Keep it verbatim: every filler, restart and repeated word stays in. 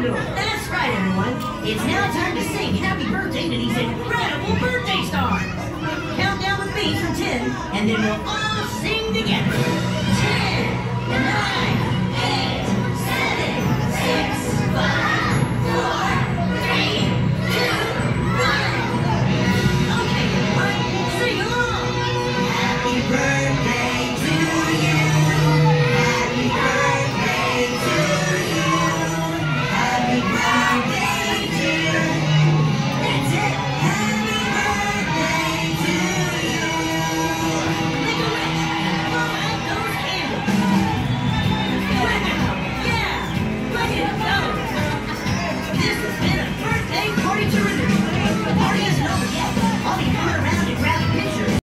Condor. That's right, everyone. It's now time to sing happy birthday to these incredible birthday stars. Count down with me from ten, and then we'll all sing together. Ten, nine,